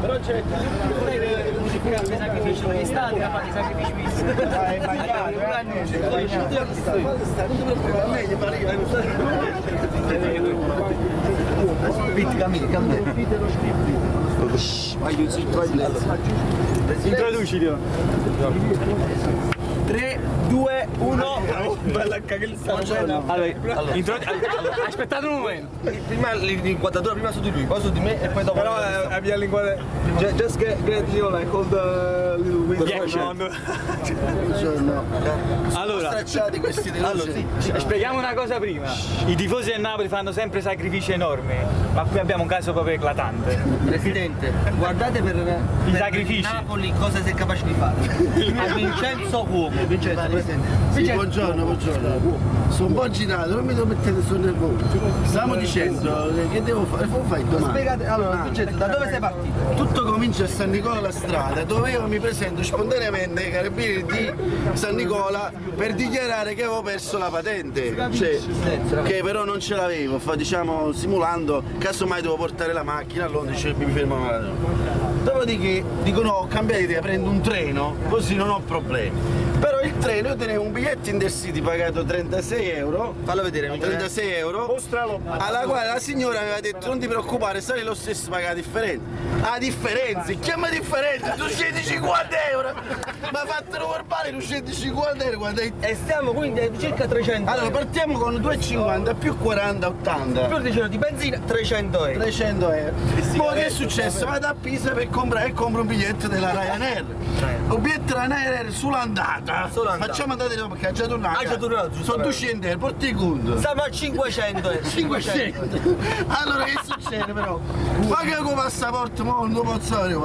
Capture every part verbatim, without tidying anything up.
Però c'è non è che significante i sacrifici degli stati, ma fare i sacrifici misti. Dai, bagnato, non ci meglio Cammini, cammini. Introducilo. tre, due, uno. Bella cagata. Allora, aspettate un momento. Prima l'inquadratura, prima su di lui, poi su di me e poi dopo. Però abbiamo l'inquadratura. Just get, get you like hold the little window. Buongiorno. Allora, Stracciati questi allora sì, spieghiamo una cosa prima. I tifosi del Napoli fanno sempre sacrifici enormi, ma qui abbiamo un caso proprio eclatante. Presidente, guardate per, per I sacrifici. Napoli cosa sei capace di fare. A Vincenzo Cuomo. Vincenzo, Presidente. Sì, buongiorno, buongiorno. Sono un po' agitato, non mi devo mettere sul nervoso. Stiamo dicendo che devo fare, devo fare domani. Spiegate, allora, Vincenzo, da dove sei partito? Tutto comincia a San Nicola la strada, dove io mi presento spontaneamente ai carabinieri di San Nicola per dichiarare che avevo perso la patente, cioè, che però non ce l'avevo, diciamo simulando, casomai devo portare la macchina, allora dice mi fermo la. Dopodiché dico no, ho cambiato idea, prendo un treno, così non ho problemi. Però il treno, io tenevo un biglietto Intercity pagato trentasei euro, Fallo vedere, trentasei euro, alla quale la signora aveva detto non ti preoccupare, sarei lo stesso, paga la differenza. La differenza, chiama differenza, duecentocinquanta euro! Ma fatelo verbale, duecentocinquanta euro, guarda. E stiamo quindi a circa trecento. Allora partiamo con duecentocinquanta più quaranta, ottanta. Più dicendo di benzina, trecento euro. trecento euro. Poi che è successo? Vado a Pisa per comprare e compro un biglietto della Ryanair. Un biglietto della Ryanair sull'andata. Sull'andata. Facciamo andare dopo perché ha già tornato. Ha già tornato, Sono duecento euro, porti conto. Stiamo a cinquecento euro. cinquecento. Allora che succede però? Ma che con passaporto mo non lo posso avere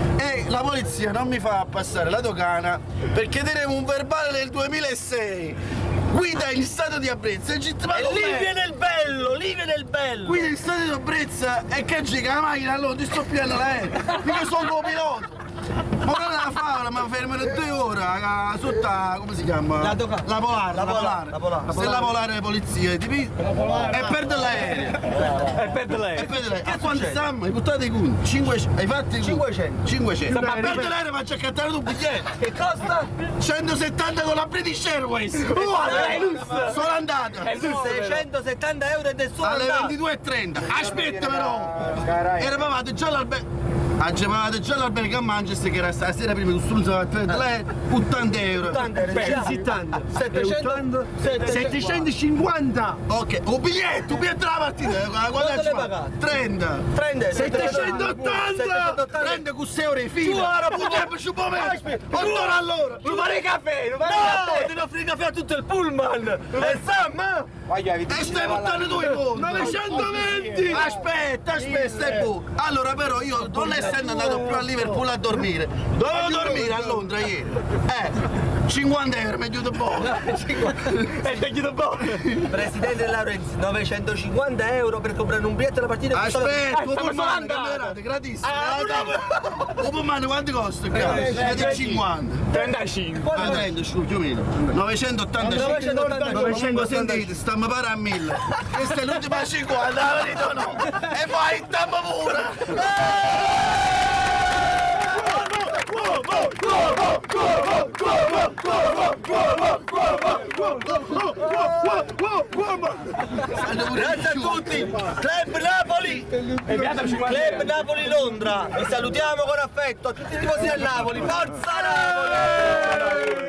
e la polizia non mi fa passare la dogana perché tenevo un verbale del duemilasei. Guida in stato di ebbrezza e E lì viene il bello, lì viene il bello. Guida in stato di ebbrezza e che giga la macchina, allora ti sto piano l'aereo. Mica sono un pilota. Ma non la fa, ma fermano due ore sotto, come si chiama? La dogana. La polare, La la polare. polare, la polare. Se la polare le polizie, ti pi- e perde l'aereo. E perde E lei. perde l'aereo. A quanto succede? stiamo? Hai buttato i conti? cinquecento. Hai fatto i conti? cinquecento. cinquecento. Ma perde l'aereo faccio accattare un biglietto. Che costa? centosettanta con la British Airways. Guarda, Sono andato. seicentosettanta euro ed è solo Alle andato. ventidue e trenta. Aspetta però. Eravamo già all'albergo. Agevate già l'albergo a Manchester che era stasera prima che struzzo a prendere lei ottanta euro. ottanta euro. Beh, settanta. settecento. settecentocinquanta. Ok, un biglietto, un biglietto della partita. Quanto l'hai pagato? trenta. Prende settecentottanta. Prende con sei euro di fila. Tu ora pure ci può mettere. otto ore all'ora. Non fare caffè, non fare caffè. Devi offrire caffè a tutto il pullman. E Sam? E stai buttando tu i conti. novecentoventi. Aspetta, aspetta, stai bu. Allora però io non essendo andato più a Liverpool a dormire, dovevo dormire a Londra ieri. Eh, cinquanta euro, meglio di poco. E meglio di poco. Presidente Laurenzi, novecentocinquanta euro per comprare un biglietto alla partita. Aspetta, Eh, un stavo pullman, andando. camminate, gratissimo. Ah, Un pullman quanto costa? È cinquanta. trentacinque. Ah, trenta, scusa, più o meno. novecentottantacinque. novecentottantacinque. Sentite, stiamo a parare a mille. Questa è l'ultima cinquanta, la verità o no? E poi stiamo pure. Grazie a tutti. Club Napoli. Club Napoli Londra. Vi salutiamo con affetto a tutti i tifosi del Napoli. Forza Napoli!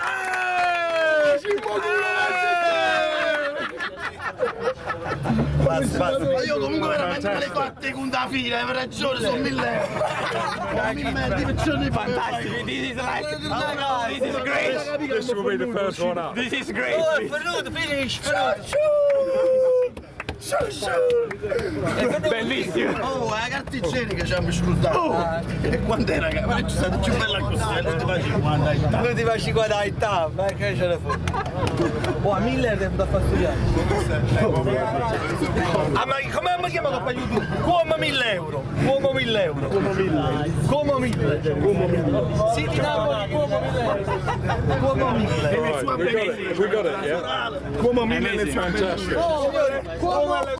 Basta, basta. Ma io comunque veramente me le fatte con da fila, hai ragione, sono mille euro. mille euro, Fantastico. This is like, oh no, this is great. This will be the first one up. This is great. Oh, è venuto, finish, venuto. Bellissimo. Oh, la carta igienica ci hanno scordato. E quant'era? Ma ci state più bella così, l'ultima cinquanta. L'ultima cinquanta età, ma che ce ne fu? Oh, a mille euro devo far studiare. Ah, ma come mi chiamo per YouTube? Come mille euro. Come mille euro. Come mille. Come mille. Sì, di Napoli, come mille euro. Come mille. Right, we got it. We got it. Yeah. Come Amazing. Fantastic. Come